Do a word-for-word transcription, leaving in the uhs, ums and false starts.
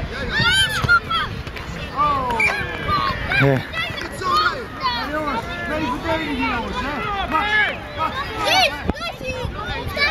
Ja. Jongens, twee verdedigingen jongens, hè? Wacht, wacht, wacht.